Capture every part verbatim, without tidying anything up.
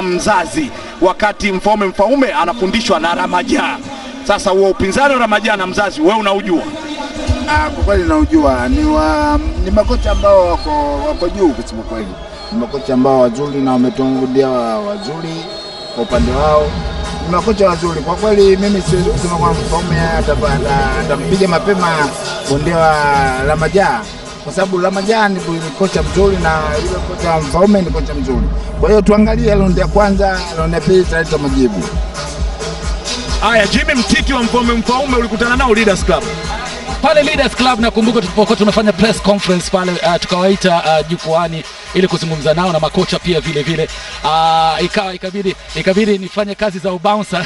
mzazi, wakati Mfaume Mfaume anafundishwa na Ramajaa. Sasa huo upinzani wa Ramajaa na mzazi wewe unaujua? Ah, kwa kweli naujua. Ni wa ni makocha ambao wako wako juu kusema kweli. Ni makocha ambao wazuri na wametungudia wazuri kwa upande wao. Ni makocha wazuri. Kwa kweli mimi siwezi kusema kwamba Mfaume atampiga mapema bondia wa Ramajaa, kwa sababu Ramajaa ni kocha mzuri na yule kocha Mfaume ni kocha mzuri. Kwa hiyo tuangalie raundi ya kwanza, raundi ya pili tutaleta majibu. Haya, Jimmy Mtiti wa Mfaume Mfaume ulikutana nao Leaders Club. Pale Leaders Club nakumbuka tulipokuwa tunafanya press conference pale, uh, tukawaita uh, jukwani ili kuzungumza nao na makocha pia vile vile. Uh, ikawa ikabidi ikabidi nifanye kazi za ubouncer.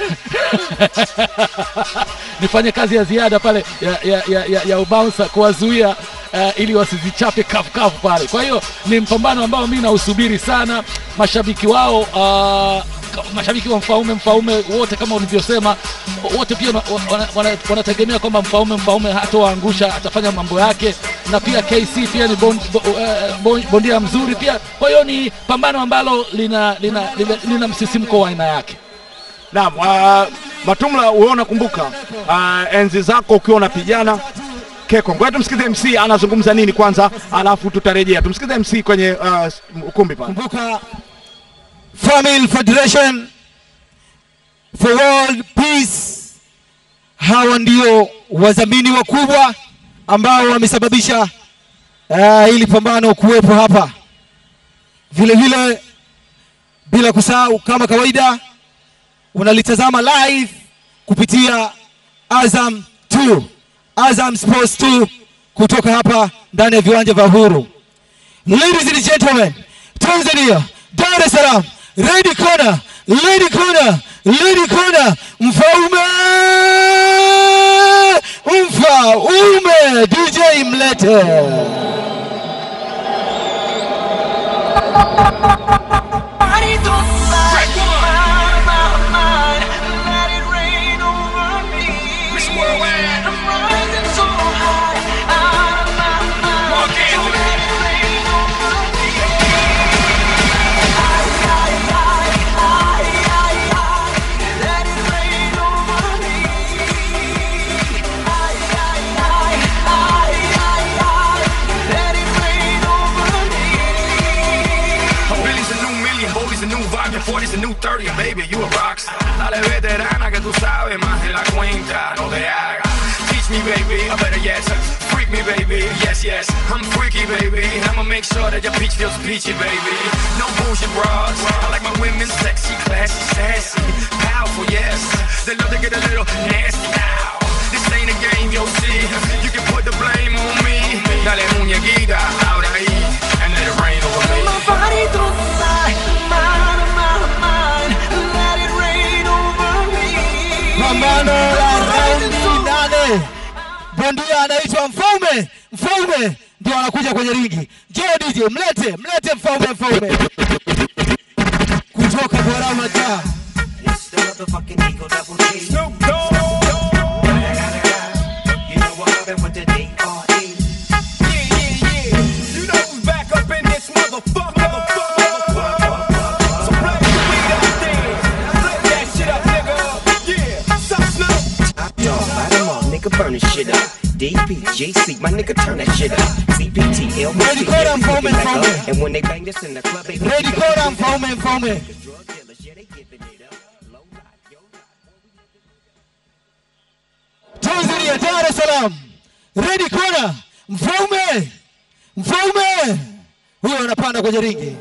Nifanye kazi ya ziada pale ya ya ya, ya, ya ubouncer kuwazuia uh, ili wasizichape kafu kafu pale. Kwa hiyo ni mpambano ambao mimi nausubiri sana. Mashabiki wao uh, mashabiki wa Mfaume Mfaume wote kama ulivyosema, wote pia wanategemea wana, wana kwamba Mfaume Mfaume hatowaangusha, atafanya mambo yake, na pia K C pia ni bond, uh, bondia mzuri pia. Kwa hiyo ni pambano ambalo lina lina, lina, lina msisimko wa aina yake. Naam, uh, Matumla wewe unakumbuka uh, enzi zako ukiwa unapigana Keko. Ngoja tumsikize M C anazungumza nini kwanza, alafu tutarejea. Tumsikize M C kwenye uh, ukumbi pale. Kumbuka Family Federation for World Peace, hawa ndio wadhamini wakubwa ambao wamesababisha uh, ili pambano kuwepo hapa. Vile vile bila kusahau, kama kawaida unalitazama live kupitia Azam two, Azam Sports two kutoka hapa ndani ya viwanja vya Uhuru. Ladies and gentlemen, Tanzania, Dar es Salaam, Lady Corner, Lady Corner, Lady Corner, Mfaume, Mfaume, D J Mlete. forty's a new thirty, baby, you a rockstar. Dale veterana que tú sabes más de la cuenta, no te hagas. Teach me, baby, or better yet, freak me, baby, yes, yes. I'm freaky, baby, I'ma make sure that your peach feels peachy, baby. No bullshit bras, I like my women sexy, classy, sassy, powerful, yes. They love to get a little nasty now. This ain't a game, you'll see. You can put the blame on me. Dale muñequita, ahora ahí, and let it rain over me. My body don't lie, mine, mine, mine, let it rain over me. Pambano la raundi nane. Bondia anaitwa Mfaume, Mfaume ndio anakuja kwenye ringi. Njoo D J, mlete, mlete Mfaume, Mfaume. Kutoka kwa Ramajaa. It's the motherfucking Eagle Double G. Snoop Dogg. You know what happened with the D R E. Yeah, yeah, yeah. You know who's back up in this motherfucker. So play the weed up there. Flip that shit up, nigga. Yeah, sup, Snoop. Yo, light them all, nigga, burn this shit up. D P G C, my nigga, turn that shit up. C P T, L M C, Ready, call Mfaume, Mfaume. And when they bang this in the club, they Ready, call Mfaume, Mfaume. Tanzania, Dar es Salaam, Ready Corner, Mfaume, Mfaume. Huyo anapanda kwenye ringi.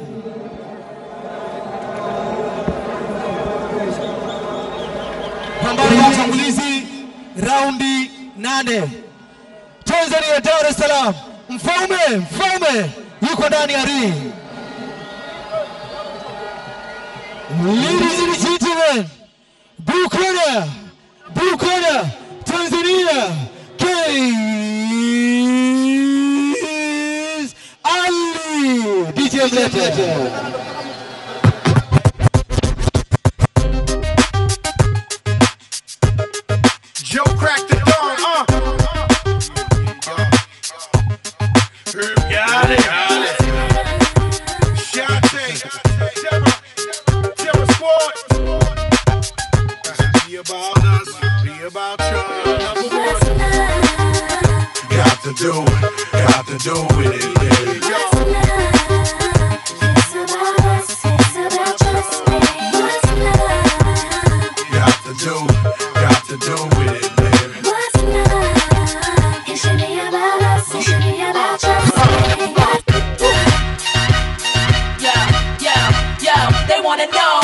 Pambano la utangulizi raundi nane. Tanzania, Dar es Salaam, Mfaume, Mfaume yuko ndani ya ringi. Ladies and gentlemen, blue corner, blue corner, Tanzania, Keys Ali, D J Mlete. Joe cracked the dawn, uh. Got it, got it. Shante, Terra, Terra do with it, baby. Got to do, got to do with it, baby. What's love? It should be about us. It should be about just Yeah, yeah, yeah. They wanna know.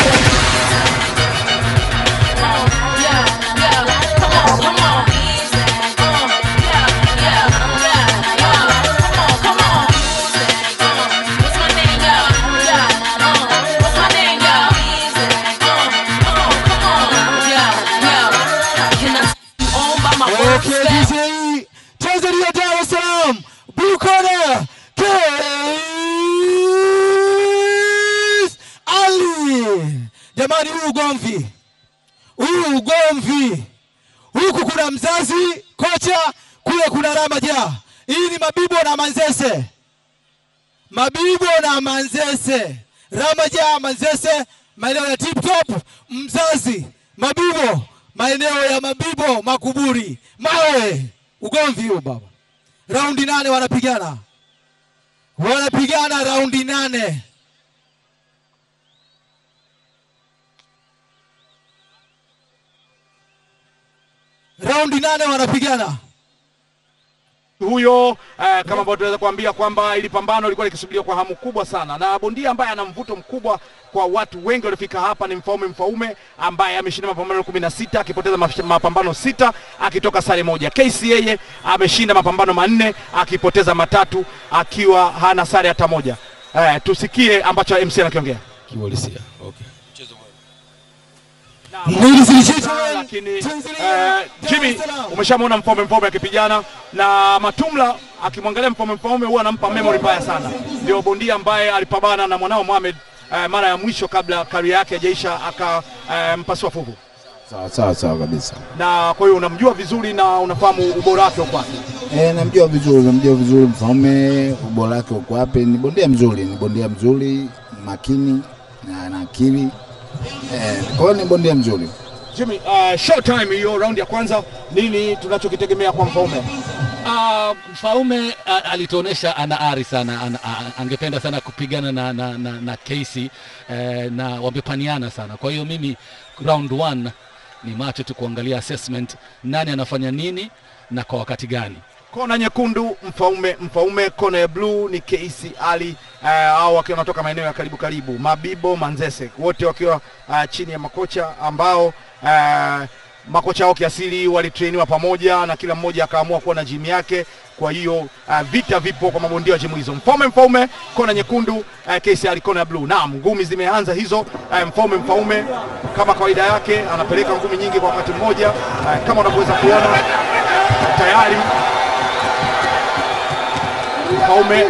Okay, D J Tanzania Dar es Salaam, blue corner, Case Ali. Jamani, huu ugomvi, huu ugomvi, huku kuna mzazi kocha, kule kuna Ramaja. Hii ni Mabibo na Manzese, Mabibo na Manzese, Ramaja Manzese, maeneo ya Tip Top, mzazi Mabibo, maeneo ya Mabibo Makuburi, mawe. Ugomvi huu baba, raundi nane wanapigana, wanapigana raundi nane. Raundi nane wanapigana. Huyo eh, kama ambavyo tunaweza kuambia kwamba ili pambano lilikuwa likisubiriwa kwa hamu kubwa sana, na bondia ambaye ana mvuto mkubwa kwa watu wengi waliofika hapa ni Mfaume Mfaume ambaye ameshinda mapambano kumi na sita akipoteza mapambano sita akitoka sare moja. K C yeye ameshinda mapambano manne akipoteza matatu akiwa hana sare hata moja. Eh, tusikie ambacho M C anakiongea. Kiwalisia. Okay. Lakini uh, Jimmy, umeshamuona Mfaume Mfaume akipigana na Matumla, akimwangalia Mfaume Mfaume huwa anampa memory mbaya sana. Ndio bondia ambaye alipambana na mwanao Mohamed uh, mara ya mwisho kabla career yake haijaisha akampasua uh, fuvu. Sawa sawa sawa kabisa. Na kwa hiyo unamjua vizuri na unafahamu ubora wake uko wapi? Eh, namjua vizuri, namjua vizuri Mfaume, ubora wake uko wapi. Ni bondia mzuri, ni bondia mzuri, makini na ana akili. Eh, kwa hiyo ni bondia mzuri. Jimmy, uh, short time hiyo round ya kwanza, nini tunachokitegemea kwa Mfaume? Uh, Mfaume uh, alituonesha ana ari sana, ana, uh, angependa sana kupigana na na, na, na Casey uh, na wamepaniana sana. Kwa hiyo mimi round one ni macho tu kuangalia assessment, nani anafanya nini na kwa wakati gani. Kona nyekundu Mfaume, Mfaume kona ya blue ni K C Ali, uh, au wakiwa wanatoka maeneo ya karibu karibu, Mabibo Manzese, wote wakiwa uh, chini ya makocha ambao uh, makocha wao kiasili walitrainiwa pamoja na kila mmoja akaamua kuwa na gym yake. Kwa hiyo uh, vita vipo kwa mabondia wa gym hizo. Mfaume Mfaume kona nyekundu, uh, K C Ali kona ya blue. Naam, ngumi zimeanza hizo. Uh, Mfaume Mfaume kama kawaida yake anapeleka ngumi nyingi kwa wakati mmoja, uh, kama unavyoweza kuona uh, tayari Mfaume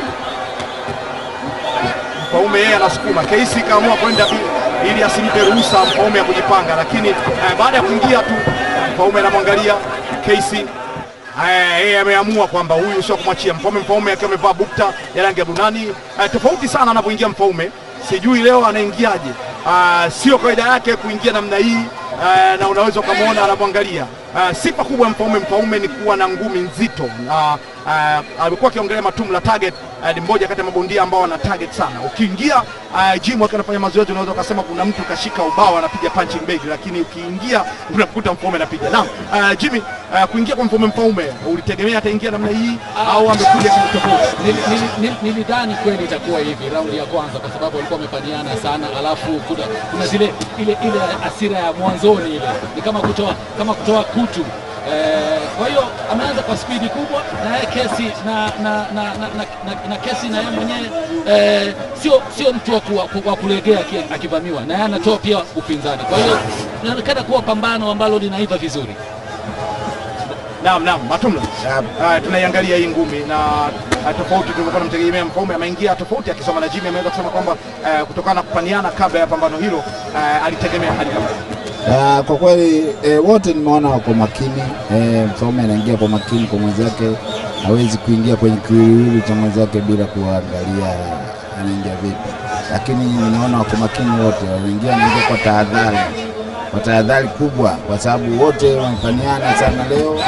Mfaume yeye anasukuma. K C kaamua kwenda ili asimpe ruhusa Mfaume ya kujipanga, lakini eh, baada ya kuingia tu Mfaume anamwangalia K C, yeye eh, ameamua kwamba huyu sio kumwachia. Mfaume Mfaume akiwa amevaa bukta ya rangi ya bunani, eh, tofauti sana anapoingia Mfaume. Sijui leo anaingiaje. Uh, sio kawaida yake kuingia namna hii. Uh, na unaweza kumuona anamwangalia. Uh, sifa kubwa ya Mfaume Mfaume ni kuwa na ngumi nzito. Uh, uh, alikuwa akiongelea Matumla target, uh, ni mmoja kati ya mabondia ambao wana target sana. Ukiingia uh, gym wakiwa anafanya mazoezi unaweza kusema kuna mtu kashika ubao anapiga punching bag, lakini ukiingia unakuta Mfaume anapiga. Naam, uh, Jimmy, uh, kuingia kwa Mfaume Mfaume ulitegemea ataingia namna hii au amekuja kimtofauti? Nilidhani kweli itakuwa hivi round ya kwanza kwa sababu walikuwa wamepaniana sana, alafu kuna, kuna zile ile ile asira ya mwanzoni ile ni kama kutoa kama kutoa kutu. Eh, kwa hiyo ameanza kwa spidi kubwa na yeye Kesi na na na na, na, na, na Kesi na yeye mwenyewe eh, sio sio mtu wa, ku, wa kulegea akivamiwa, na yeye anatoa pia upinzani. Kwa hiyo inaonekana kuwa pambano ambalo linaiva vizuri. Naam, naam, Matumla. Uh, tunaiangalia hii ngumi na uh, tofauti tulikuwa tunamtegemea Mfaume ameingia tofauti, akisoma na Jimmy ameweza kusema kwamba uh, kutokana na kupaniana kabla ya pambano hilo uh, alitegemea hali kama Uh, kwa kweli eh, wote nimeona wako makini. Eh, Mfaume anaingia kwa makini kwa mwenzake, hawezi kuingia kwenye kiwiliwili cha mwenzake bila kuangalia anaingia vipi. Lakini ninaona wako makini wote, wanaingia wanaingia kwa tahadhari. Kwa tahadhari kubwa kwa sababu wote wamefanyana sana leo.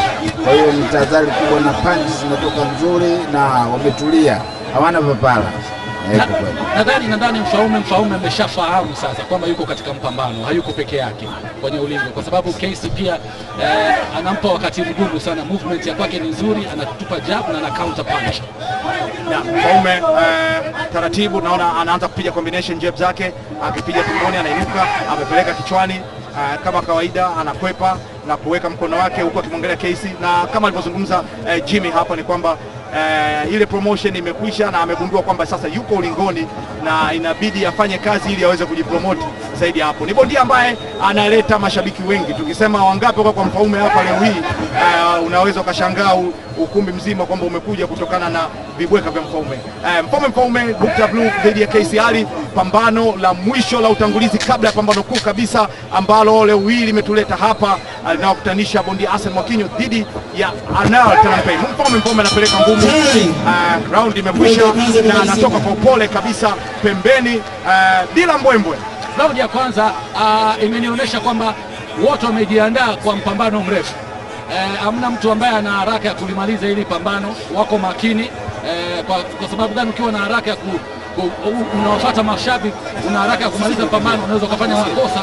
Kwa hiyo ni tahadhari kubwa, na punches zinatoka nzuri na wametulia, hawana papara. Nadhani nadhani Mfaume Mfaume ameshafahamu sasa kwamba yuko katika mpambano, hayuko peke yake kwenye ulingo, kwa sababu Casey pia eh, anampa wakati mgumu sana. Movement ya kwake ni nzuri, anatupa jab na ana counter punch. Na Mfaume eh, taratibu naona anaanza kupiga combination jab zake, akipiga tumboni anainuka, amepeleka kichwani. Uh, kama kawaida anakwepa na kuweka mkono wake huko akimwangalia Casey, na kama alivyozungumza uh, Jimmy hapa ni kwamba uh, ile promotion imekwisha na amegundua kwamba sasa yuko ulingoni na inabidi afanye kazi ili aweze kujipromote zaidi hapo. Ni bondia ambaye analeta mashabiki wengi. Tukisema wangapi kwa kwa Mfaume hapa leo hii, uh, unaweza ukashangaa ukumbi mzima kwamba umekuja kutokana na vibweka vya Mfaume. Uh, Mfaume Mfaume Bukta Blue dhidi ya Casey Ali, pambano la mwisho la utangulizi kabla ya pambano kuu kabisa ambalo leo hii limetuleta hapa, linalokutanisha bondia Hassan Mwakinyo dhidi ya Arnold Tarampey. Mfaume Mfaume anapeleka ngumi, uh, round imekwisha na anatoka kwa upole kabisa pembeni uh, bila mbwembwe. Round ya kwanza uh, imenionyesha kwamba wote wamejiandaa kwa mpambano mrefu. Hamna eh, mtu ambaye ana haraka ya kulimaliza hili pambano, wako makini eh, kwa, kwa sababu gani? Ukiwa na haraka ya ku, ku, unawafuata mashabiki, una haraka ya kumaliza pambano, unaweza kufanya makosa.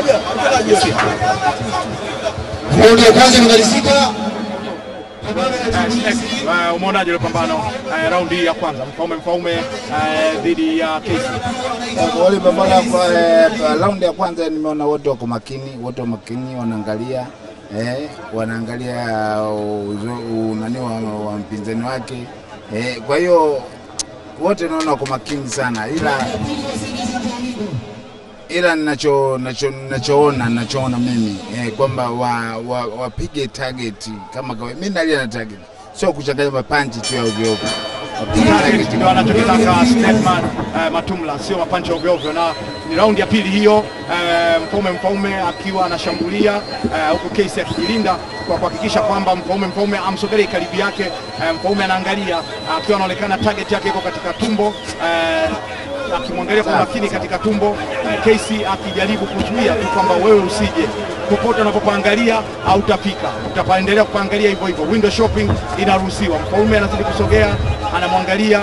Round ya kwanza imemalizika. Uh, umeonaje ile pambano uh, raundi ya kwanza Mfaume Mfaume uh, dhidi ya Casey? Wale pambano kwa uh, raundi ya kwanza nimeona wote wako makini, wote wako makini, wanaangalia eh, wanaangalia uh, nani wa, wa mpinzani wake eh, kwa hiyo wote naona wako makini sana, ila ila ninacho nacho ninachoona ninachoona mimi eh, kwamba wapige wa, wa target kama kawaida. Mimi nalia na target, sio kuchanganya mapanchi tu ya ovyo ovyo. Target ndio anachotaka Stedman uh, Matumla, sio mapanchi ovyo ovyo. Na ni raundi ya pili hiyo, uh, Mfaume Mfaume akiwa anashambulia uh, huko Casey akijilinda kwa kuhakikisha kwamba Mfaume Mfaume amsogelee karibu yake. Uh, Mfaume anaangalia akiwa uh, anaonekana target yake iko katika tumbo, uh, akimwangalia kwa makini katika tumbo. uh, Casey akijaribu kuzuia tu kwamba wewe usije popote unapopaangalia au utafika, utapaendelea kuangalia hivyo hivyo. Window shopping inaruhusiwa. Mfaume anazidi kusogea, anamwangalia,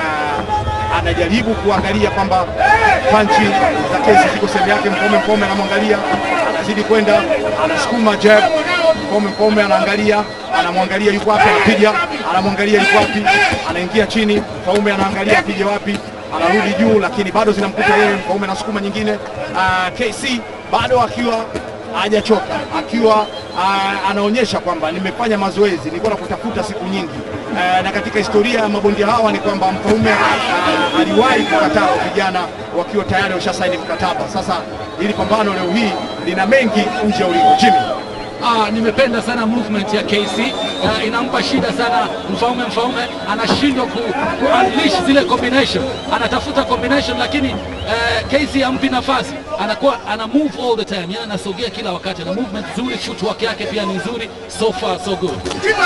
uh, anajaribu kuangalia kwamba panchi za Casey ziko sehemu yake. Mfaume Mfaume anamwangalia, anazidi kwenda, anasukuma jab. Mfaume Mfaume anaangalia, anamwangalia yuko wapi, anapiga, anamwangalia yuko wapi, anaingia chini. Mfaume anaangalia apige wapi, anarudi juu, lakini bado zinamkuta yeye. Mfaume anasukuma nyingine. uh, Casey bado akiwa hajachoka, akiwa uh, anaonyesha kwamba nimefanya mazoezi, nilikuwa nakutafuta siku nyingi. Uh, na katika historia ya mabondia hawa ni kwamba Mfaume uh, aliwahi kukataa vijana wakiwa tayari washasaini mkataba. Sasa hili pambano leo hii lina mengi nje ya ulingo. Jimmy, Ah, nimependa sana movement ya Casey. Uh, inampa shida sana Mfaume. Mfaume anashindwa ku, ku unleash zile combination, anatafuta combination lakini uh, Casey hampi nafasi, anakuwa ana move all the time, yani anasogea kila wakati, ana movement nzuri, footwork yake pia ni nzuri. So far so good.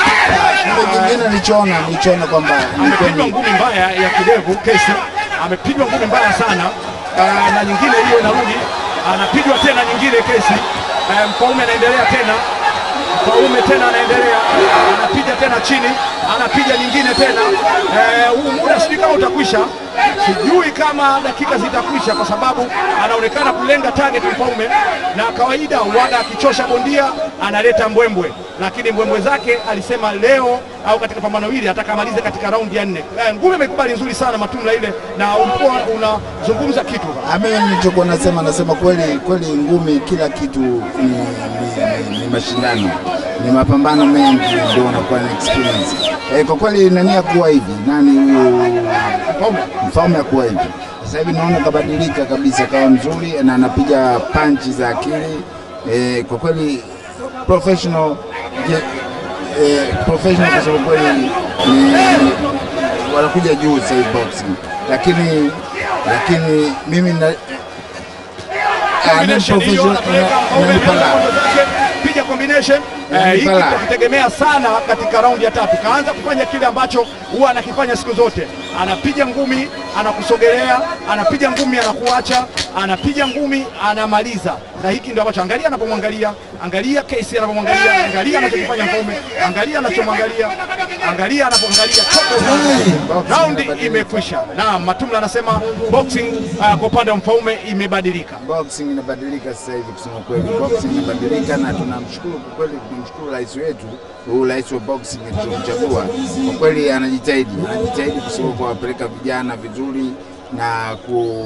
Kingine nilichoona nilichoona kwamba amepigwa ngumi mbaya ya kidevu. Casey amepigwa ngumi mbaya sana, uh, na nyingine hiyo inarudi, anapigwa tena nyingine Casey. Uh, Mfaume anaendelea tena, Mfaume tena anaendelea, anapiga tena chini, anapiga nyingine tena. Huu uh, muda sijui kama utakwisha, sijui kama dakika zitakwisha, kwa sababu anaonekana kulenga target Mfaume, na kawaida waga akichosha bondia analeta mbwembwe, lakini mbwembwe zake alisema leo au katika pambano hili ataka amalize katika raundi ya nne. Uh, ngumi imekubali nzuri sana Matumla ile, na ulikuwa unazungumza kitu. Mimi nilichokuwa nasema nasema kweli kweli ngumi kila kitu ni, ni, ni mashindano, ni mapambano mengi ndio unakuwa na experience. Eh, kwa kweli nani akuwa hivi? Nani huyo Mfaume? Mfaume akuwa hivi. Sasa hivi naona kabadilika kabisa, kawa mzuri na anapiga punch za akili. Eh, kwa kweli professional eh, professional kwa sababu kweli wanakuja juu sasa boxing. Lakini lakini mimi na combination hiyo anapeleka piga combination hiki tukitegemea sana katika raundi ya tatu. Kaanza kufanya kile ambacho huwa anakifanya siku zote, anapiga ngumi, anakusogelea, anapiga ngumi, anakuacha, anapiga ngumi, anamaliza. Na hiki ndio ambacho angalia, anapomwangalia Angalia Casey anapomwangalia, angalia anachokifanya Mfaume, angalia anachomwangalia, angalia anapoangalia. Raundi imekwisha. Na Matumla anasema boxing uh, kwa upande wa Mfaume imebadilika. Boxing inabadilika sasa hivi kusema kweli. Boxing inabadilika na tunamshukuru kwa kweli, tunamshukuru rais wetu, huyu rais wa boxing tulimchagua. Kwa kweli anajitahidi, anajitahidi kusema kuwapeleka vijana vizuri na ku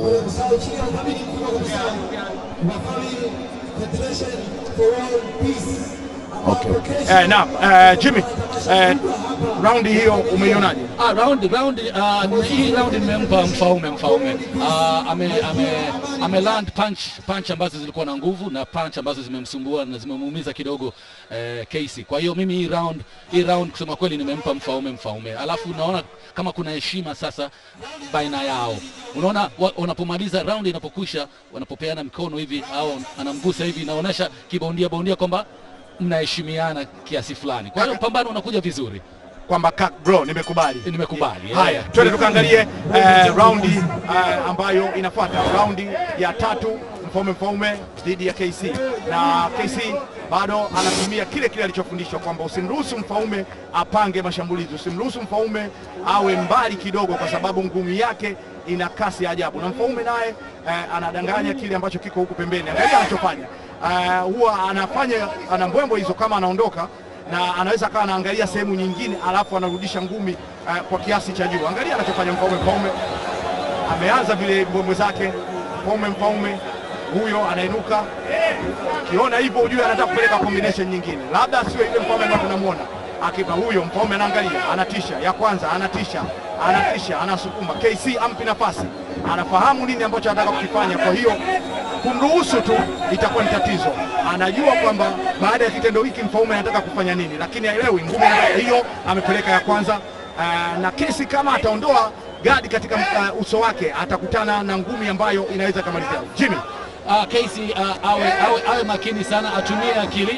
Okay, okay. Eh, na eh, Jimmy, eh, round hiyo umeionaje? Ah, round round uh, hii round nimempa Mfaume Mfaume. Uh, ame ame ame land punch punch ambazo zilikuwa na nguvu na punch ambazo zimemsumbua na zimemuumiza kidogo eh, Casey. Kwa hiyo mimi hii round hii round kusema kweli nimempa Mfaume Mfaume. Alafu naona kama kuna heshima sasa baina yao. Unaona wanapomaliza round inapokwisha, wanapopeana mikono hivi au anamgusa hivi, inaonyesha kibondia bondia kwamba mnaheshimiana kiasi fulani. Kwa hiyo pambano unakuja vizuri. Kwamba kak bro nimekubali. Nimekubali. Yeah. Haya, twende tukaangalie uh, raundi uh, ambayo inafuata, raundi ya tatu, Mfaume Mfaume dhidi ya K C. Na K C bado anatumia kile kile alichofundishwa kwamba usimruhusu Mfaume apange mashambulizi, usimruhusu Mfaume awe mbali kidogo, kwa sababu ngumi yake ina kasi ajabu. Na Mfaume naye uh, anadanganya kile ambacho kiko huku pembeni. Angalia anachofanya. Uh, huwa anafanya ana mbwembo hizo kama anaondoka, na anaweza akawa anaangalia sehemu nyingine alafu anarudisha ngumi uh, kwa kiasi cha juu. Angalia anachofanya Mfaume Mfaume. Ameanza vile mbwembo zake Mfaume Mfaume, huyo anainuka. Kiona hivyo ujue anataka kupeleka combination nyingine, labda sio ile Mfaume ambaye tunamuona. Akipa huyo Mfaume anaangalia, anatisha, ya kwanza anatisha, anatisha, anasukuma. K C ampi nafasi, anafahamu nini ambacho anataka kukifanya, kwa hiyo kumruhusu tu itakuwa ni tatizo. Anajua kwamba baada ya kitendo hiki Mfaume anataka kufanya nini, lakini haelewi ngumi hiyo. Amepeleka ya kwanza uh, na K C kama ataondoa guard katika uh, uso wake atakutana na ngumi ambayo inaweza kumalizia. Jimmy, Uh, Casey uh, awe, awe, awe makini sana, atumie akili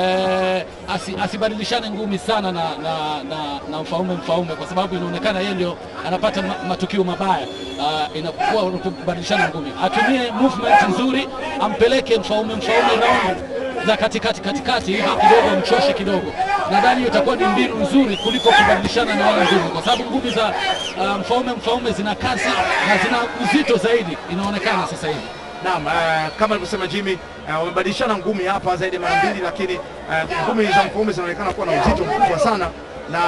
uh, asi, asibadilishane ngumi sana na, na, na, na Mfaume Mfaume, kwa sababu inaonekana yeye ndio anapata ma, matukio mabaya uh, inapokuwa unapobadilishana ngumi. Atumie movement nzuri, ampeleke Mfaume Mfaume round za katikati katikati hivi kidogo, mchoshe kidogo. Nadhani hiyo itakuwa ni mbinu nzuri kuliko kubadilishana na wale ngumi, kwa sababu ngumi za uh, Mfaume Mfaume zina kasi na zina uzito zaidi, inaonekana sasa hivi. Naam, uh, kama alivyosema Jimmy, wamebadilishana uh, ngumi hapa zaidi ya mara mbili, lakini uh, ngumi za Mfaume zinaonekana kuwa na uzito mkubwa sana. Na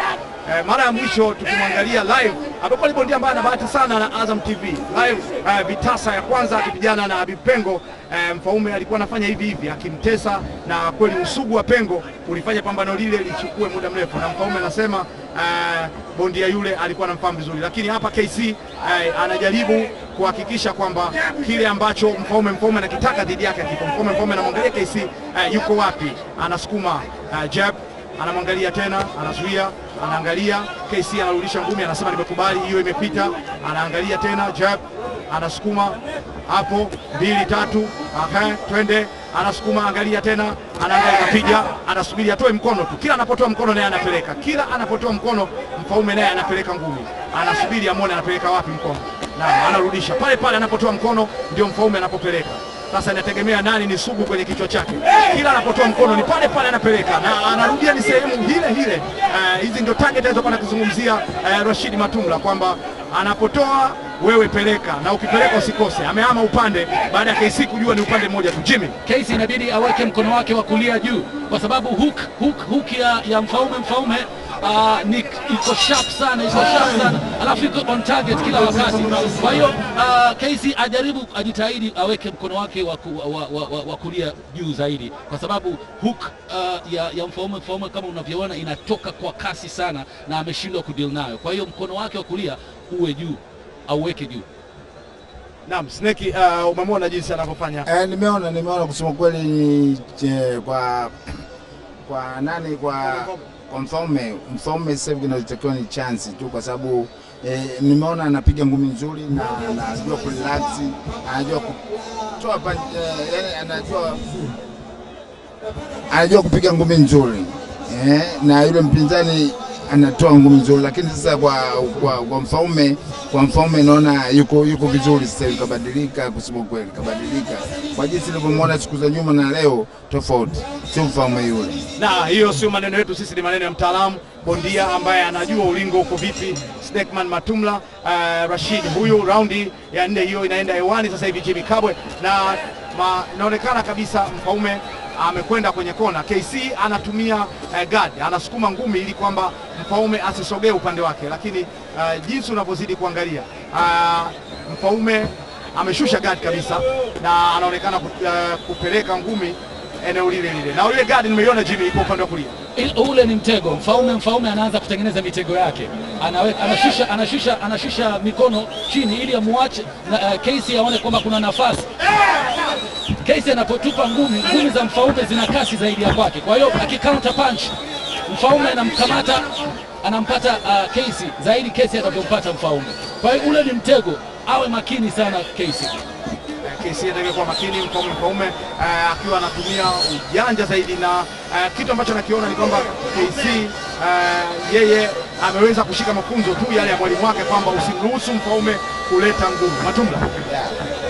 uh, mara ya mwisho tukimwangalia live ambapo ni bondia ambaye ana bahati sana na Azam T V live, uh, vitasa ya kwanza akipigana na Habib Pengo, uh, Mfaume alikuwa anafanya hivi hivi akimtesa, na kweli usugu wa Pengo ulifanya pambano lile lichukue muda mrefu, na Mfaume anasema uh, bondia yule alikuwa anamfahamu vizuri. Lakini hapa K C uh, anajaribu kuhakikisha kwamba kile ambacho Mfaume Mfaume anakitaka dhidi yake kipo. Mfaume Mfaume anamwangalia K C uh, yuko wapi, anasukuma uh, jab, anamwangalia tena, anazuia, anaangalia. K C anarudisha ngumi, anasema nimekubali, hiyo imepita. Anaangalia tena jab, anasukuma hapo, mbili tatu, aha, twende. Anasukuma, angalia tena, anaangalia, anapiga, anasubiri atoe mkono tu. Kila anapotoa mkono naye anapeleka, kila anapotoa mkono Mfaume naye anapeleka ngumi, anasubiri amone anapeleka wapi mkono, na anarudisha pale pale anapotoa mkono, ndio Mfaume anapopeleka. Sasa inategemea nani ni sugu kwenye kichwa chake. Kila anapotoa mkono ni pale pale anapeleka, na anarudia ni sehemu hile hile. Uh, hizi ndio target alizokuwa anakizungumzia uh, Rashid Matumla, kwamba anapotoa wewe peleka, na ukipeleka usikose. Amehama upande baada ya K C kujua ni upande mmoja tu. Jimmy, K C inabidi aweke mkono wake wa kulia juu, kwa sababu hook hook hook ya, ya Mfaume Mfaume uh, ni iko sharp sana, iko sharp sana, alafu iko on target kila wakati. Kwa hiyo uh, K C ajaribu, ajitahidi aweke mkono wake wa, wa, wa, wa, wa kulia juu zaidi, kwa sababu hook uh, ya, ya Mfaume Mfaume kama unavyoona inatoka kwa kasi sana na ameshindwa kudeal nayo. Kwa hiyo mkono wake wa kulia uwe juu, auweke juu. Naam, Snake, uh, umemwona jinsi anavyofanya? Eh, nimeona nimeona kusema kweli ni kwa kwa nani kwa kwa Mfaume Mfaume sasa hivi kinachotakiwa ni chance tu, kwa sababu eh, nimeona anapiga ngumi nzuri na anajua kurelax, anajua kutoa eh, yani anajua anajua kupiga ngumi nzuri eh, na yule mpinzani anatoa ngumi nzuri, lakini sasa kwa kwa, kwa Mfaume kwa Mfaume naona yuko yuko vizuri sasa hivi, kabadilika, kusema kweli kabadilika kwa jinsi nilivyomwona siku za nyuma na leo tofauti, sio Mfaume yule. Na hiyo sio maneno yetu sisi, ni maneno ya mtaalamu bondia ambaye anajua ulingo uko vipi. Stekman Matumla uh, Rashid, huyu raundi ya nne hiyo inaenda hewani sasa hivi Jimmy Kabwe, na ma, naonekana kabisa Mfaume amekwenda kwenye kona. K C anatumia uh, guard, anasukuma ngumi ili kwamba Mfaume asisogee upande wake, lakini uh, jinsi unavyozidi kuangalia uh, Mfaume ameshusha guard kabisa na anaonekana uh, kupeleka ngumi eneo lile lile, na ile guard nimeiona Jimmy iko upande wa kulia. Ule ni mtego. Mfaume Mfaume anaanza kutengeneza mitego yake, anaweka anashusha anashusha anashusha mikono chini ili amuache uh, K C aone kwamba kuna nafasi. K C anapotupa ngumi, ngumi za Mfaume zina kasi zaidi ya kwake, kwa hiyo akicounter punch Mfaume anamkamata, anampata uh, K C zaidi K C atakayompata Mfaume. Kwa hiyo ule ni mtego, awe makini sana K C. K C anataka kuwa makini. Mfaume Mfaume uh, akiwa anatumia ujanja zaidi, na uh, kitu ambacho nakiona ni kwamba K C uh, yeye ameweza kushika mafunzo tu yale ya mwalimu wake kwamba usimruhusu Mfaume kuleta ngumi. Matumla, yeah.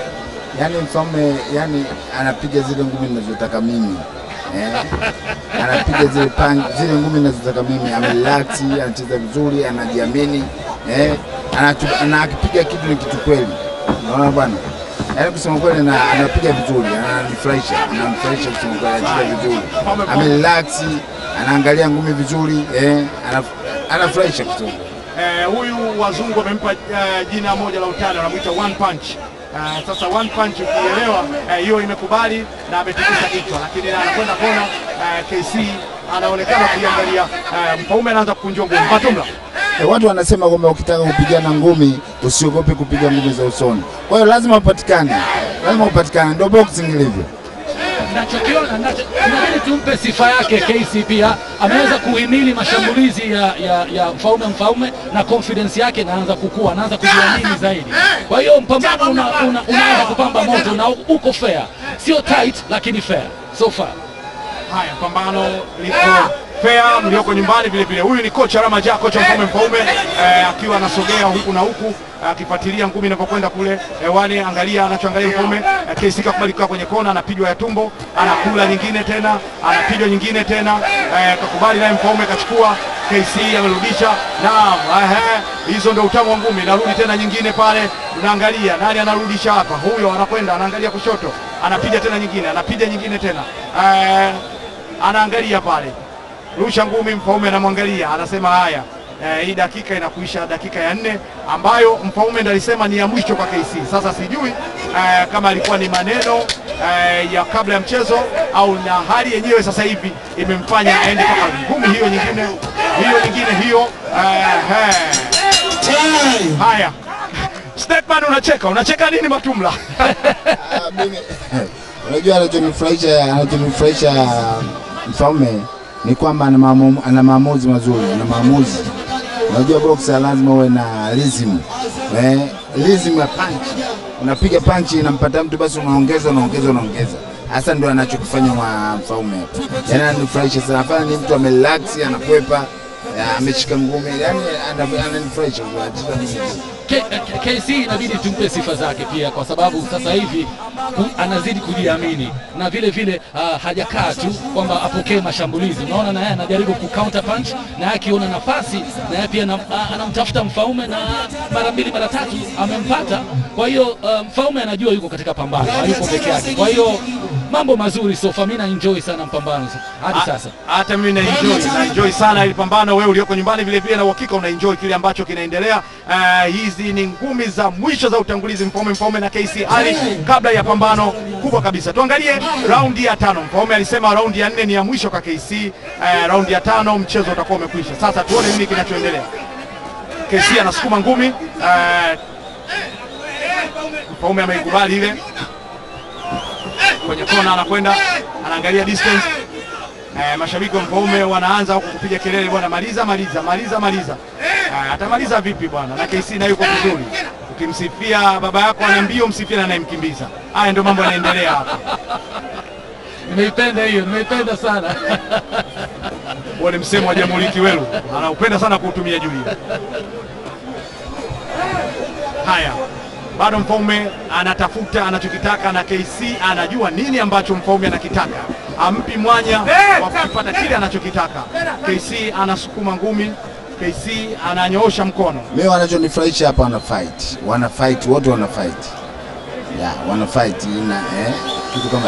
Yani Mfaume yani anapiga zile ngumi ninazotaka mimi. Eh, anapiga zile pan, zile ngumi ninazotaka mimi, amerelax, anacheza vizuri, anajiamini. Eh, anakipiga kitu ni kitu kweli. Unaona bwana? Yaani kusema kweli na anapiga vizuri, ananifurahisha, ananifurahisha kusema kweli, anacheza vizuri. Amerelax, anaangalia ngumi vizuri, eh, anafurahisha kusema. Eh, huyu wazungu wamempa uh, jina moja la utani, wanamuita one punch. Uh, sasa one punch ukielewa hiyo uh, imekubali na ametikisa kichwa, lakini anakwenda kona. uh, K C anaonekana kuangalia uh, Mfaume anaanza kukunjua ngumi. Matumla, E, watu wanasema kwamba ukitaka kupigana ngumi usiogope kupiga ngumi za usoni. Kwa hiyo lazima upatikane, lazima upatikane, ndio boxing ilivyo. Nachokiona inabidi tumpe sifa yake. K C pia ameweza kuhimili mashambulizi ya ya, ya Mfaume Mfaume na confidence yake inaanza kukua, anaanza kujiamini zaidi. Kwa hiyo mpambano una, una, unaanza kupamba moto na uko fair, sio tight lakini fair so far. Haya, pambano liko fair, mlioko nyumbani vile vile. Huyu ni kocha Ramaja, kocha Mfaume Mfaume eh, akiwa anasogea huku na huku akifuatilia ngumi inapokwenda kule hewani. Angalia anachoangalia Mfaume. eh, K C kakubali kukaa kwenye kona, anapigwa ya tumbo, anakula nyingine tena, anapigwa nyingine tena, eh, kakubali naye Mfaume kachukua. K C amerudisha. Naam, ehe, hizo ndio utamu wa ngumi. Narudi tena nyingine pale, unaangalia nani anarudisha hapa. Huyo anakwenda, anaangalia kushoto, anapiga tena nyingine, anapiga nyingine tena, eh, anaangalia pale, rusha ngumi. Mfaume anamwangalia, anasema haya, eh, hii dakika inakuisha, dakika ya nne ambayo Mfaume ndiye alisema ni ya mwisho kwa K C. Sasa sijui eh, kama alikuwa ni maneno eh, ya kabla ya mchezo au na hali yenyewe sasa hivi imemfanya aende kwa ngumi hiyo nyingine, hiyo nyingine hiyo. Eh, eh. Haya, Stekman, unacheka unacheka nini Matumla? Mimi unajua anachonifurahisha anachonifurahisha Mfaume ni kwamba ana maamuzi mazuri, ana maamuzi. Unajua boxer lazima uwe na rhythm. Eh, rhythm ya punch. Unapiga punch inampata mtu, basi unaongeza unaongeza unaongeza. Hasa ndio anachokifanya wa Mfaume hapo. Yaani ananifurahisha sana. Afanya ni mtu amerelax, anakwepa, ameshika ngumi. Yaani ananifurahisha kwa K C inabidi tumpe sifa zake pia, kwa sababu sasa hivi anazidi kujiamini na vile vile uh, hajakaa tu kwamba apokee mashambulizi. Unaona na yeye anajaribu ku counter punch, na yeye akiona nafasi na yeye pia uh, anamtafuta Mfaume, na mara mbili mara tatu amempata. Kwa hiyo uh, Mfaume anajua yuko katika pambano, hayuko peke yake. Kwa hiyo mambo mazuri, so mimi na enjoy sana mpambano hadi sasa. Hata mimi na enjoy na enjoy sana ile pambano. Wewe ulioko nyumbani vile vile na uhakika una enjoy kile ambacho kinaendelea. Uh, hizi ni ngumi za mwisho za utangulizi, Mfaume Mfaume na K C Ali, kabla ya pambano kubwa kabisa. Tuangalie raundi ya tano. Mfaume alisema raundi ya nne ni ya mwisho kwa K C. Uh, raundi ya tano mchezo utakuwa umekwisha. Sasa tuone nini kinachoendelea. K C anasukuma ngumi. Uh, Mfaume ameikubali ile kwenye kona, anakwenda anaangalia distance. Eh, mashabiki wa Mfaume wanaanza huko kupiga kelele, bwana maliza maliza maliza maliza. Eh, atamaliza vipi bwana? Na K C na yuko vizuri. Ukimsifia baba yako ana mbio, msifie na anayemkimbiza. Haya ndio mambo yanaendelea hapa. Nimeipenda hiyo, nimeipenda sana. Huo ni msemo wa Jamhuri Kiwelu, anaupenda sana kuutumia Juli. Haya, bado Mfaume anatafuta anachokitaka na K C anajua nini ambacho Mfaume anakitaka, ampi mwanya wa kupata kile anachokitaka. K C anasukuma ngumi, K C ananyoosha mkono. Mimi wanachonifurahisha hapa, wana fight, wana fight wote, wana fight ya wana fight na eh, kitu kama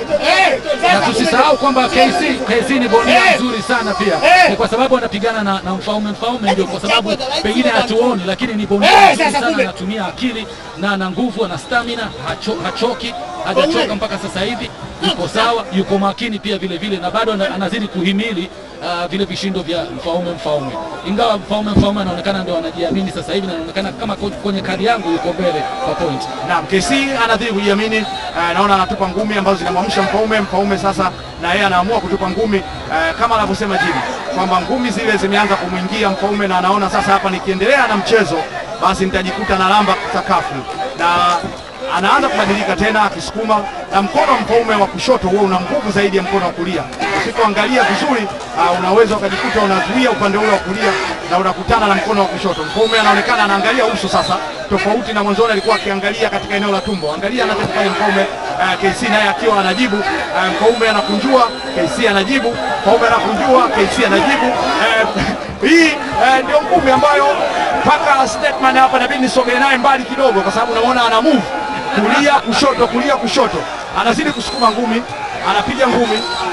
na tusisahau kwamba K C K C ni bondia mzuri sana pia, ni kwa sababu anapigana na, na Mfaume. Mfaume ndio kwa sababu pengine hatuoni, lakini ni bondia mzuri sana, anatumia akili na ana nguvu, ana stamina, hacho, hachoki, hajachoka mpaka sasa hivi, yuko sawa, yuko makini pia vile vile, na bado anazidi kuhimili uh, vile vishindo vya Mfaume Mfaume. Ingawa Mfaume Mfaume anaonekana ndio anajiamini sasa hivi, na anaonekana kama kwenye kadi yangu yuko mbele kwa point. Naam, K C anadhiri kujiamini, uh, naona anatupa ngumi ambazo zinamwamsha Mfaume. Mfaume sasa na yeye anaamua kutupa ngumi uh, kama anavyosema Jimmy kwamba ngumi zile zimeanza kumwingia Mfaume, na anaona sasa hapa nikiendelea na mchezo basi nitajikuta na lamba sakafu, na anaanza kubadilika tena akisukuma, na mkono wa Mfaume wa kushoto huo una nguvu zaidi ya mkono wa kulia. Usipoangalia vizuri uh, unaweza ukajikuta unazuia upande ule wa kulia na unakutana na mkono wa kushoto. Mfaume anaonekana anaangalia uso sasa, tofauti na mwanzoni alikuwa akiangalia katika eneo la tumbo. Angalia anachofanya Mfaume. Uh, K C naye akiwa anajibu, uh, Mfaume anakunjua, K C anajibu, Mfaume anakunjua, K C anajibu. Uh, hii uh, ndio ngumi ambayo mpaka statement hapa inabidi nisogee naye mbali kidogo, kwa sababu unaona ana move kulia kushoto, kulia kushoto, anazidi kusukuma ngumi, anapiga ngumi,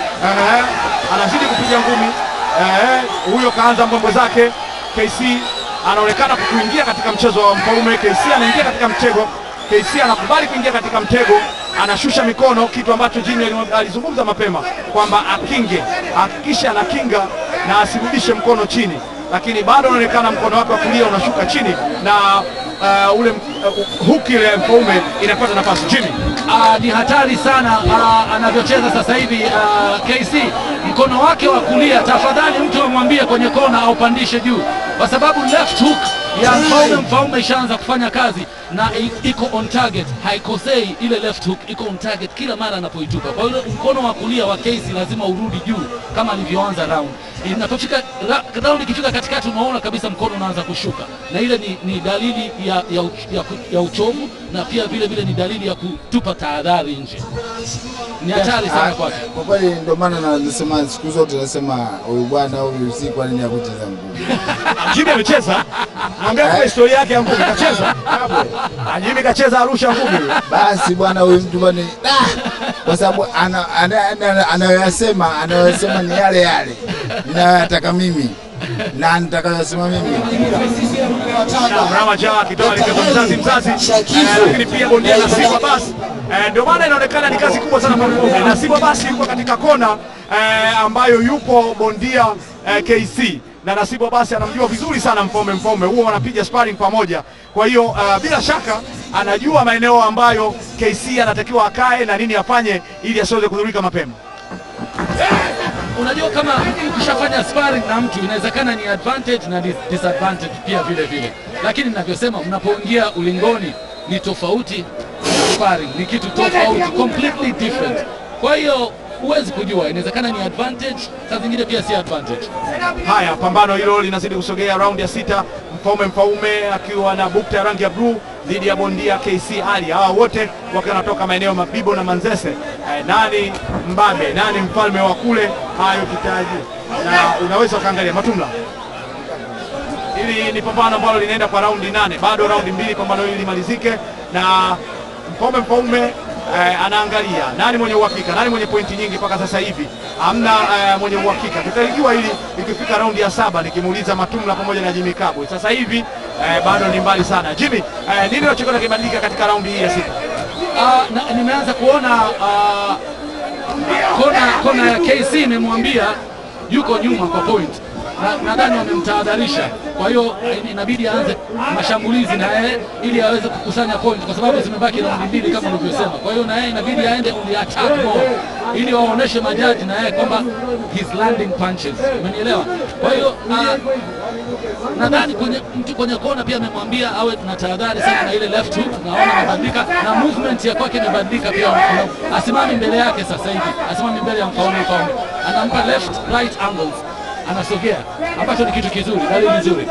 eh, anazidi kupiga ngumi. Eh, huyo kaanza mbombo zake. K C anaonekana kuingia katika mchezo wa Mfaume. K C anaingia katika mtego, K C anakubali kuingia katika mtego, anashusha mikono, kitu ambacho Jimmy alizungumza mapema kwamba akinge, hakikisha anakinga na asirudishe mkono chini, lakini bado anaonekana mkono wake wa kulia unashuka chini, na uh, ule uh, hook ile Mfaume inapata nafasi. Jimmy uh, ni hatari sana uh, anavyocheza sasa hivi uh, K C. Mkono wake wa kulia, tafadhali mtu amwambie kwenye kona au pandishe juu, kwa sababu left hook ya Mfaume Mfaume ishaanza kufanya kazi na iko on target, haikosei. Ile left hook iko on target kila mara anapoitupa. Kwa hiyo mkono wa kulia wa K C lazima urudi juu kama alivyoanza round. Inapofika round ikifika katikati, unaona kabisa mkono unaanza kushuka, na ile ni, ni dalili ya, ya, ya, ya uchovu, na pia vile vile ni dalili ya kutupa tahadhari nje. Ni hatari sana kwake. Kwa kweli ndio maana nasema siku zote nasema huyu bwana huyu si kwa nini hakucheza ngumi. Jimmy amecheza, mwambie kwa historia yake ya ngumi kacheza. Jimmy kacheza Arusha ngumi. Basi bwana huyu mtu bwana, kwa sababu anayosema anayosema ni yale yale ninayotaka mimi na nitakayosema mimi. Mrama Jawa akitoa likizo mzazi mzazi, lakini pia bondia Nasibu Abbas. Ndio maana inaonekana ni kazi kubwa sana kwa Mfaume. Nasibu Abbas yuko katika kona eh, ambayo yupo bondia eh, K C, na Nasibu Abbas anamjua vizuri sana Mfaume. Mfaume huwa wanapiga sparring pamoja, kwa hiyo uh, bila shaka anajua maeneo ambayo K C anatakiwa akae na nini afanye ili asiweze kudhurika mapema. Unajua, kama ukishafanya sparring na mtu inawezekana ni advantage na disadvantage pia vile vile, lakini ninavyosema, mnapoingia ulingoni ni tofauti. Sparring ni kitu tofauti, completely different. Kwa hiyo huwezi kujua, inawezekana ni advantage, saa zingine pia si advantage. Haya, pambano hilo linazidi kusogea round ya sita. Mfaume Mfaume akiwa na bukta ya rangi ya blue dhidi ya bondia K C Ali. Hawa wote wakiwa wanatoka maeneo Mabibo na Manzese. Eh, nani mbabe, nani mfalme wa kule, hayo kitaji. Na unaweza ukaangalia Matumla. Hili ni pambano ambalo linaenda kwa raundi nane. Bado raundi mbili pambano hili limalizike, na Mfaume Mfaume Eh, anaangalia nani mwenye uhakika, nani mwenye pointi nyingi mpaka sasa hivi. Hamna eh, mwenye uhakika. Tutalijua hili ikifika raundi ya saba nikimuuliza Matumla pamoja na Jimmy Kabwe. Sasa hivi eh, bado ni mbali sana. Jimmy, eh, nini unachokiona kibadilika katika raundi hii ya sita? Uh, nimeanza kuona uh, kona kona ya K C imemwambia yuko nyuma kwa point, na nadhani wamemtahadharisha. Kwa hiyo inabidi aanze mashambulizi na yeye ili aweze kukusanya point, kwa sababu zimebaki raundi mbili kama ulivyosema. Kwa hiyo na yeye inabidi aende on attack mode ili waoneshe majaji na yeye kwamba he's landing punches. Umenielewa? Kwa hiyo uh, nadhani kwenye mtu kwenye kona pia amemwambia awe na tahadhari sana na ile left hook. Naona imebadilika na movement ya kwake imebadilika pia. Asimami mbele yake sasa hivi, asimami mbele ya Mfaume. Mfaume anampa left right angles anasogea, ambacho ni kitu kizuri, dalili nzuri.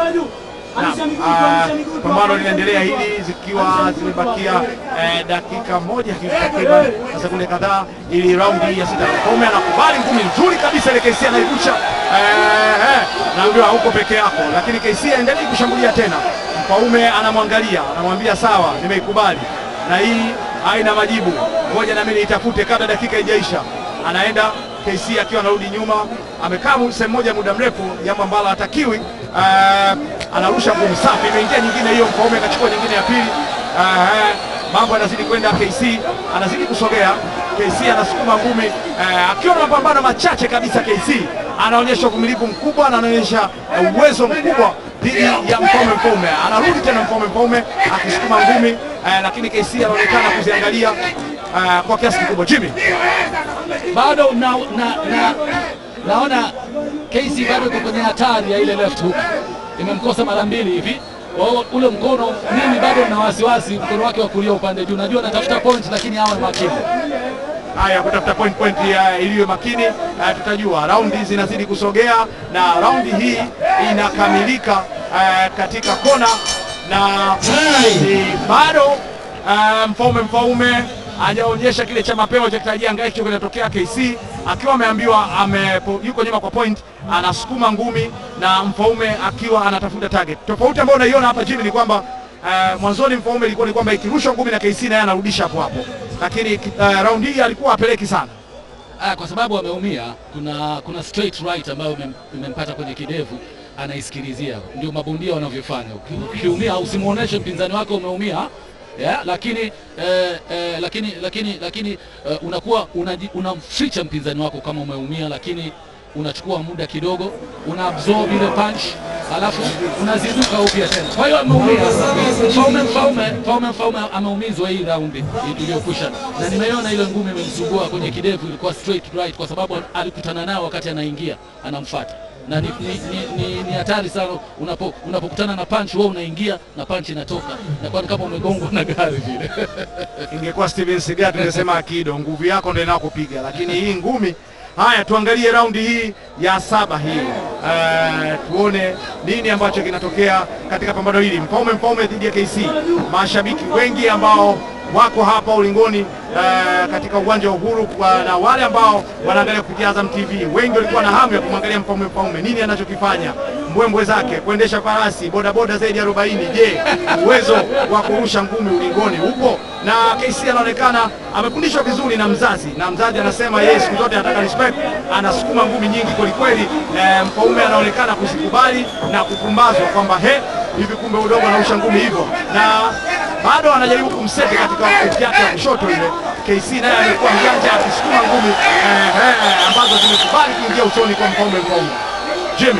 Uh, pambano linaendelea hili zikiwa zimebakia eh, dakika moja takriban na sekunde kadhaa ili raundi ya sita. Mfaume anakubali ngumi nzuri kabisa ile, K C anairusha eh, eh, naambiwa huko peke yako, lakini K C aendelea kushambulia tena. Mfaume anamwangalia, anamwambia sawa, nimeikubali na hii haina majibu, ngoja na mimi nitafute kabla dakika haijaisha. Anaenda K C akiwa anarudi nyuma, amekaa sehemu moja muda mrefu, jambo ambalo hatakiwi. Uh, anarusha ngumi safi, imeingia nyingine hiyo, Mfaume akachukua nyingine ya pili. Uh, mambo yanazidi kwenda, K C anazidi kusogea, K C anasukuma ngumi uh, akiwa na mapambano machache kabisa. K C anaonyesha uvumilivu mkubwa na anaonyesha uh, uwezo mkubwa dhidi ya Mfaume. Mfaume anarudi tena, Mfaume Mfaume akisukuma ngumi uh, lakini K C anaonekana kuziangalia uh, kwa kiasi kikubwa. Jimmy, bado na, na, na, naona K C bado yuko kwenye hatari ya ile left hook, imemkosa mara mbili hivi. Kwa ule mkono mimi bado na wasiwasi, mkono wake wa kulia upande juu, najua anatafuta point lakini awe makini. Haya, kutafuta point point ya iliyo makini. Uh, tutajua raundi zinazidi kusogea na raundi hii inakamilika uh, katika kona na uh, bado uh, Mfaume Mfaume hajaonyesha kile cha mapema cha kitarajia angacho kinatokea. K C akiwa ameambiwa ame yuko nyuma kwa point, anasukuma ngumi na Mfaume akiwa anatafuta target. Tofauti ambayo unaiona hapa Jimmy ni kwamba uh, mwanzoni Mfaume ilikuwa ni kwamba ikirusha ngumi na K C naye anarudisha hapo hapo, lakini uh, raundi hii alikuwa apeleki sana. Ah, kwa sababu ameumia. Kuna kuna straight right ambayo imempata kwenye kidevu, anaisikilizia. Ndio mabondia wanavyofanya, ukiumia usimuoneshe mpinzani wako umeumia. Yeah, lakini eh, eh, lakini lakini lakini eh, unakuwa unamficha una mpinzani wako kama umeumia, lakini unachukua muda kidogo, una absorb ile punch, alafu unaziduka upya tena. Kwa hiyo ameumia Mfaume. Mfaume Mfaume Mfaume ameumizwa hii raundi iliyokwisha, na nimeona ile ngumi imemsugua kwenye kidevu, ilikuwa straight right, kwa sababu alikutana nao wakati anaingia, anamfuata na ni ni, ni, ni, ni hatari sana unapo unapokutana na punch, wewe unaingia na punch inatoka, na kwa kama umegongwa na gari vile. Ingekuwa Steven Seagal tungesema akido, nguvu yako ndio inakupiga, lakini hii ngumi. Haya, tuangalie raundi hii ya saba hii, uh, tuone nini ambacho kinatokea katika pambano hili, Mfaume Mfaume dhidi ya K C. Mashabiki wengi ambao wako hapa ulingoni uh, katika uwanja wa Uhuru kwa, na wale ambao wanaangalia kupitia Azam T V, wengi walikuwa na hamu ya kumwangalia Mfaume Mfaume nini anachokifanya, mbwembwe zake, kuendesha farasi, bodaboda zaidi ya arobaini. Je, uwezo wa kurusha ngumi ulingoni upo? Na K C anaonekana amefundishwa vizuri na mzazi, na mzazi anasema yeye siku zote anataka respect, anasukuma ngumi nyingi kweli kweli. E, Mfaume anaonekana kuzikubali na kupumbazwa kwamba he, hivi kumbe udogo anarusha ngumi hivyo, na bado anajaribu kumseti katika uki yake ya kushoto ile. K C naye amekuwa mjanja akisukuma ngumi eh, eh, ambazo zimekubali kuingia usoni kwa Mfaume Mfaume. Jimmy,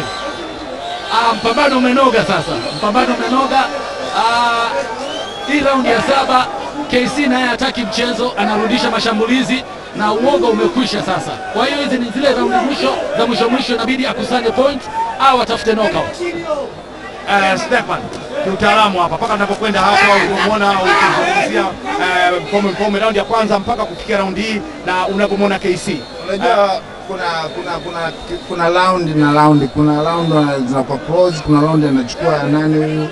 ah, mpambano umenoga sasa, mpambano umenoga. Ah, hii raundi ya saba K C naye hataki mchezo, anarudisha mashambulizi na uoga umekwisha sasa. Kwa hiyo hizi ni zile raundi mwisho za mwisho mwisho, inabidi akusanye point au atafute knockout. Uh, Stefan, kiutaalamu hapa mpaka tunapokwenda hapa, unaona ukizungumzia Mfaume Mfaume raundi ya kwanza mpaka kufikia raundi hii na unapomwona K C, unajua uh, kuna kuna kuna kuna round na round, kuna round zinakuwa close, kuna round anachukua nani huyu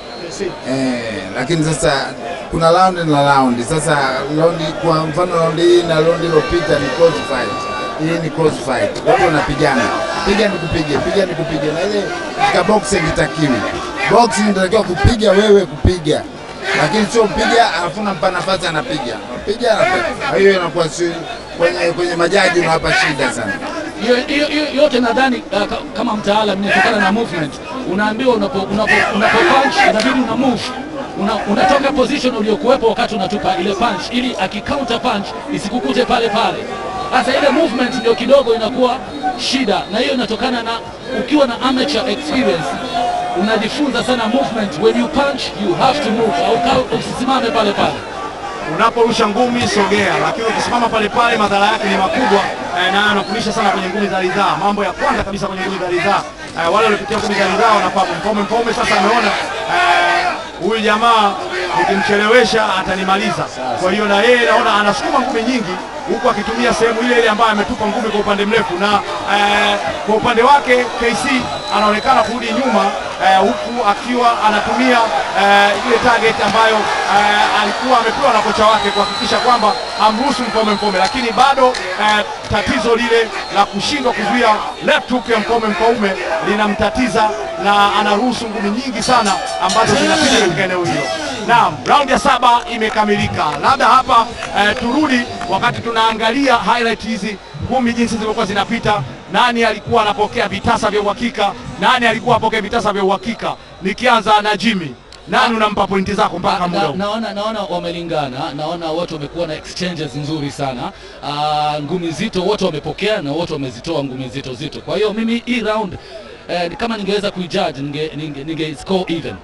eh, lakini sasa kuna round na round. Sasa round kwa mfano round hii na round iliyopita ni close fight, hii ni close fight, watu wanapigana, piga ni kupige, piga ni kupige, na ile katika boxing itakiwi. Boxing inatakiwa kupiga wewe kupiga, lakini sio kupiga alafu unampa nafasi anapiga, piga anapiga. Hiyo inakuwa si kwenye kwenye majaji unawapa shida sana. Hiyo hiyo yote nadhani uh, kama mtaalamu ni kutokana na movement. Unaambiwa unapo unapo unapo punch inabidi una move, una, unatoka position uliokuwepo wakati unatupa ile punch, ili akicounter punch isikukute pale pale. Sasa ile movement ndio kidogo inakuwa shida, na hiyo inatokana na ukiwa na amateur experience unajifunza sana movement. When you punch you have to move, au usisimame pale pale. Unaporusha ngumi sogea, lakini ukisimama pale pale madhara yake ni makubwa. E, na anafundisha sana kwenye ngumi za ridhaa. Mambo ya kwanza kabisa kwenye ngumi za ridhaa, e, wale waliopitia ngumi za ridhaa wanafahamu. Mfaume Mfaume sasa ameona huyu e, jamaa nikimchelewesha atanimaliza. Kwa hiyo na yeye naona anasukuma ngumi nyingi huku akitumia sehemu ile ile ambayo ametupa ngumi kwa upande mrefu, na eh, kwa upande wake K C anaonekana kurudi nyuma eh, huku akiwa anatumia eh, ile target ambayo eh, alikuwa amepewa na kocha wake kuhakikisha kwamba amruhusu Mfaume Mfaume, lakini bado eh, tatizo lile la kushindwa kuzuia left hook ya Mfaume Mfaume linamtatiza na anaruhusu ngumi nyingi sana ambazo zinapita katika eneo hilo. Naam, round ya saba imekamilika. Labda hapa eh, turudi wakati tunaangalia highlight hizi ngumi jinsi zilivyokuwa zinapita, nani alikuwa anapokea vitasa vya uhakika, nani alikuwa apokea vitasa vya uhakika. Nikianza na Jimmy, nani unampa pointi zako mpaka muda huu? Na, naona naona wamelingana, naona wote wamekuwa na exchanges nzuri sana. Uh, ngumi zito wote wamepokea na wote wamezitoa ngumi zito zito. Kwa hiyo mimi hii round eh, kama ningeweza kuijudge ninge, ninge, ninge score even.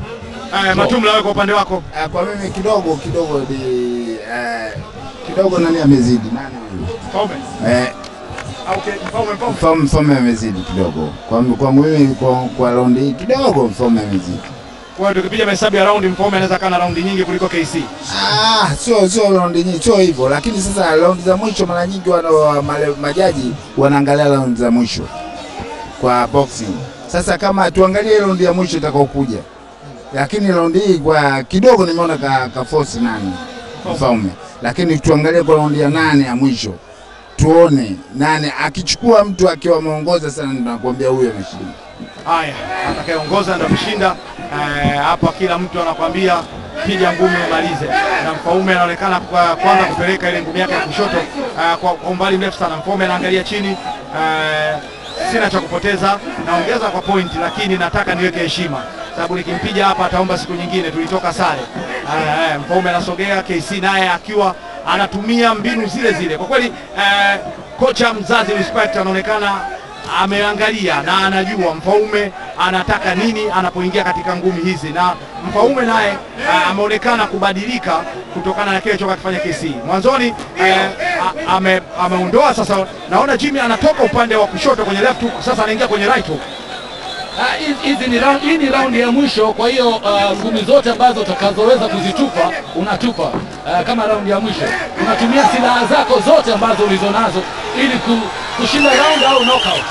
Eh, Matumla wewe kwa upande wako? Uh, kwa mimi kidogo kidogo di uh, kidogo nani amezidi? Nani huyu? Mfaume. Eh, okay, Mfaume Mfaume. Mfaume Mfaume amezidi kidogo. Kwa kwa mimi kwa, kwa round hii kidogo Mfaume amezidi. Kwa hiyo tukipiga mahesabu ya round Mfaume anaweza kana round nyingi kuliko K C. Ah, sio sio round nyingi, sio hivyo, lakini sasa round za mwisho mara nyingi wana majaji wanaangalia round za mwisho kwa boxing. Sasa kama tuangalie round ya mwisho itakayokuja. Lakini round hii kwa kidogo nimeona ka, ka force nani Mfaume. Lakini tuangalie kwa round ya nane ya mwisho. Tuone nane akichukua mtu akiwa ameongoza sana, tunakwambia huyo ameshinda. Haya, atakayeongoza ndio mshinda. Eh, hapa kila mtu anakuambia piga ngumi umalize, na Mfaume anaonekana kwa kwanza kupeleka ile ngumi yake ya kushoto eh, kwa umbali mrefu sana. Mfaume anaangalia chini, eh, sina cha kupoteza, naongeza kwa pointi, lakini nataka niweke heshima sababu nikimpiga hapa ataomba siku nyingine, tulitoka sare. Eh, Mfaume anasogea, K C naye akiwa anatumia mbinu zile zile. Kwa kweli eh, kocha mzazi Respect anaonekana ameangalia na anajua Mfaume anataka nini anapoingia katika ngumi hizi, na Mfaume naye uh, ameonekana kubadilika kutokana na kile choka kifanya K C. Mwanzoni uh, ame, ameondoa sasa, naona Jimmy anatoka upande wa kushoto kwenye left hook, sasa anaingia kwenye right hook. Hizi uh, ni round, hii ni round ya mwisho, kwa hiyo uh, ngumi zote ambazo utakazoweza kuzitupa unatupa. Uh, kama round ya mwisho unatumia silaha zako zote ambazo ulizonazo ili ku, kushinda round au knockout.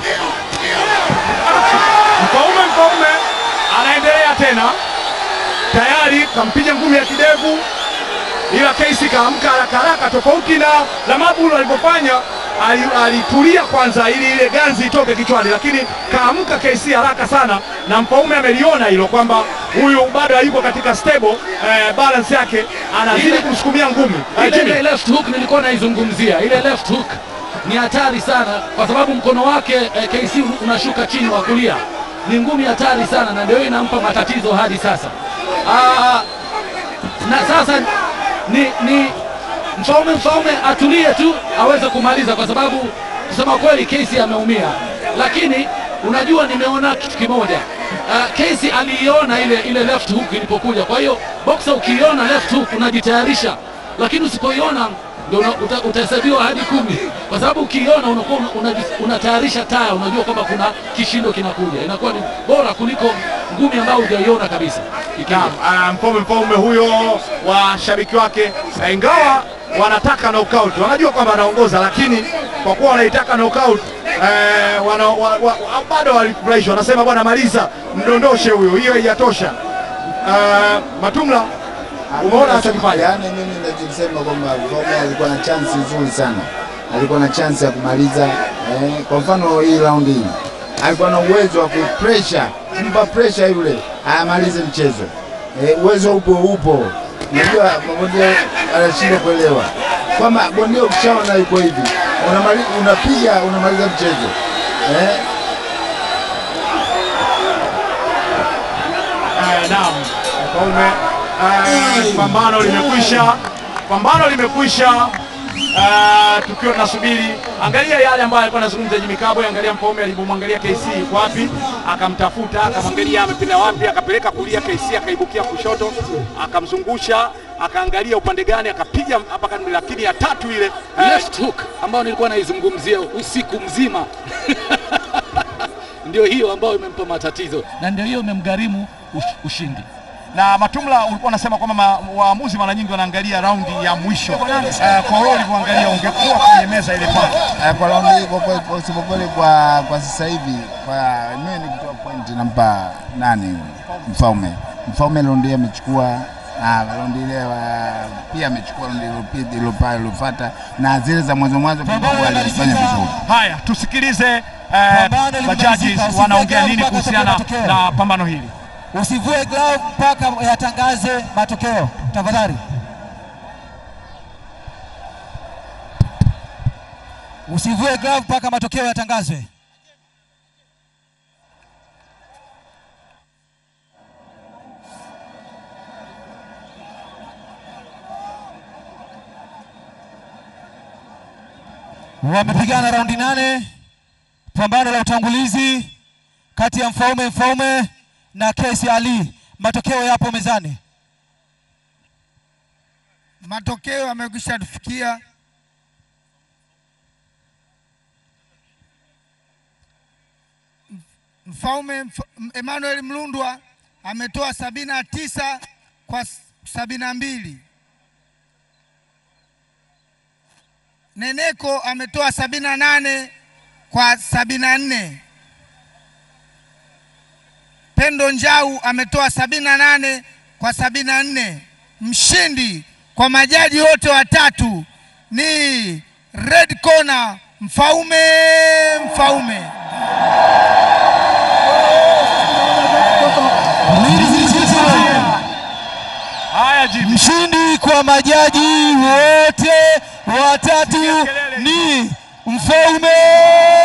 Mfaume Mfaume anaendelea tena, tayari kampiga ngumi ya kidevu, ila K C kaamka haraka haraka, tofauti na Lamabulu alivyofanya. Alitulia kwanza ili ile ganzi itoke kichwani, lakini kaamka K C haraka sana, na Mfaume ameliona hilo kwamba huyu bado hayuko katika stable eh, balance yake, anazidi kumsukumia ngumi. Ile, ile left hook nilikuwa naizungumzia, ile left hook ni hatari sana kwa sababu mkono wake eh, K C unashuka chini wa kulia, ni ngumi hatari sana, na ndio inampa matatizo hadi sasa. Aa, na sasa ni, ni Mfaume Mfaume atulie tu aweze kumaliza, kwa sababu kusema kweli K C ameumia. Lakini unajua nimeona kitu kimoja, uh, K C aliiona ile ile left hook ilipokuja. Kwa hiyo boxer ukiiona left hook unajitayarisha, lakini usipoiona ndio uta, utahesabiwa hadi kumi, kwa sababu ukiiona unakuwa unatayarisha una taya, unajua kwamba kuna kishindo kinakuja. Inakuwa ni bora kuliko ngumi ambayo hujaiona kabisa. Naam, Mfaume Mfaume huyo washabiki wake ingawa wanataka knockout, wanajua kwamba anaongoza, lakini kwa kuwa wanaitaka knockout eh, wana, wa, wa, bado walifurahishwa, wanasema bwana maliza, mdondoshe huyo, hiyo haijatosha. Uh, Matumla, umeona anachokifanya? Yaani mimi ninachosema kwamba Mfaume alikuwa na chance nzuri sana, alikuwa na chance ya kumaliza eh, kwa mfano hii round hii alikuwa na uwezo wa kupressure, kumpa pressure yule amalize mchezo. Eh, uwezo upo upo. Unajua mabondia anashindwa kuelewa kwamba bondia ukishaona yuko hivi unamaliza, unapiga unamaliza mchezo eh. Eh, naam, Mfaume eh, pambano limekwisha, pambano limekwisha. Uh, tukiwa tunasubiri, angalia yale ambayo alikuwa anazungumza Jimmy Kabwe, angalia Mfaume alipomwangalia K C yuko wapi, akamtafuta, akamwangalia amepinda wapi, akapeleka kulia, K C akaibukia kushoto, akamzungusha, akaangalia upande gani, akapiga hapa kati, lakini ya tatu ile left hook ambayo nilikuwa naizungumzia usiku mzima ndio hiyo ambayo imempa matatizo na ndio hiyo imemgharimu ushindi. na Matumla ulikuwa unasema kwamba ma, waamuzi mara nyingi wanaangalia raundi ya mwisho. Uh, kwa wewe ulivyoangalia ungekuwa kwenye meza ile pale. Uh, kwa raundi kwa kwa kwa kwa, kwa, kwa sasa hivi kwa mimi nikitoa point nampa nani Mfaume. Mfaume raundi amechukua na raundi ile pia amechukua raundi ile iliyopita iliyofuata na zile za mwanzo mwanzo pia alifanya vizuri. Haya, tusikilize uh, majaji wanaongea nini kuhusiana na pambano hili. Usivue glove mpaka yatangaze matokeo tafadhali. Usivue glove mpaka matokeo yatangazwe. Wamepigana raundi nane, pambano la utangulizi kati ya Mfaume Mfaume na Kesi Ali. Matokeo yapo mezani. Matokeo yamekwisha tufikia. Mfaume Emmanuel Mlundwa ametoa sabini na tisa kwa sabini na mbili. Neneko ametoa sabini na nane kwa sabini na nne. Pendo Njau ametoa sabini na nane kwa sabini na nne. Mshindi kwa majaji wote watatu ni Red Corner Mfaume Mfaume. Mshindi kwa majaji wote watatu ni Mfaume